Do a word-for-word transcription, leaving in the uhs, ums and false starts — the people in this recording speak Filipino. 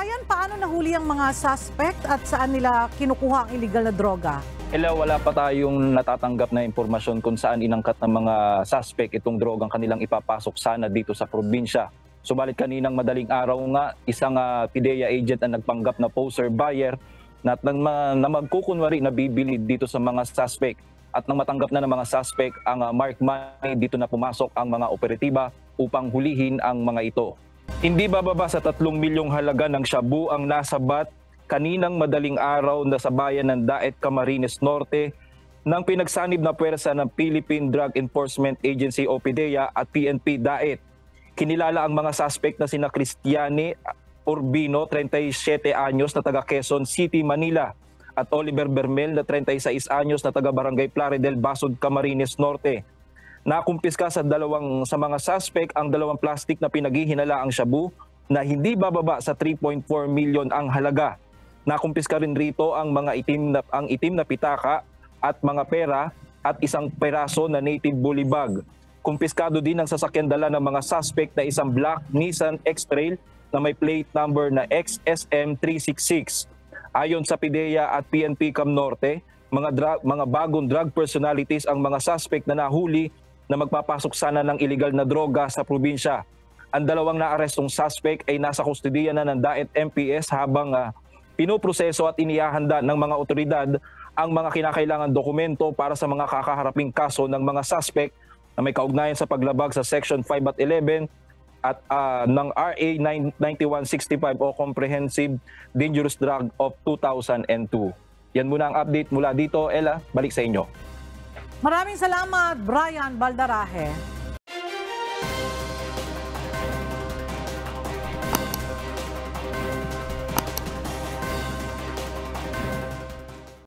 Brian, paano nahuli ang mga suspect at saan nila kinukuha ang illegal na droga? Ela, wala pa tayong natatanggap na impormasyon kung saan inangkat ng mga suspect itong drogang kanilang ipapasok sana dito sa probinsya. Subalit kaninang madaling araw nga, isang uh, PIDEA agent ang nagpanggap na poser buyer na, na, na magkukunwari na bibili dito sa mga suspect. At nang matanggap na ng mga suspect ang uh, mark money, dito na pumasok ang mga operatiba upang hulihin ang mga ito. Hindi bababa sa tatlong milyong halaga ng shabu ang nasabat kaninang madaling araw na sa bayan ng Daet, Camarines Norte ng pinagsanib na puwersa ng Philippine Drug Enforcement Agency o PIDEA at P N P Daet. Kinilala ang mga suspect na sina Cristiani Urbino, thirty-seven anyos na taga Quezon City, Manila at Oliver Bermel na thirty-six anyos na taga Barangay Plaridel, Basod, Camarines Norte. Nakumpiska sa dalawang sa mga suspect ang dalawang plastic na pinaghihinalaang shabu na hindi bababa sa three point four milyon ang halaga. Nakumpiska rin rito ang mga itim na, ang itim na pitaka at mga pera at isang peraso na native bully bag. Kumpiskado din ang sasakyan dala ng mga suspect na isang black Nissan X-Trail na may plate number na X S M three sixty-six. Ayon sa PIDEA at P N P Cam Norte, mga, drug, mga bagong drug personalities ang mga suspect na nahuli na magpapasok sana ng illegal na droga sa probinsya. Ang dalawang naarestong suspect ay nasa kustodiya na ng Daet M P S habang uh, pinoproseso at inihahanda ng mga otoridad ang mga kinakailangan dokumento para sa mga kakaharaping kaso ng mga suspect na may kaugnayan sa paglabag sa Section five at eleven at uh, ng R A ninety-one sixty-five o Comprehensive Dangerous Drug of two thousand two. Yan muna ang update mula dito. Ella, balik sa inyo. Maraming salamat, Brian Baldaraje.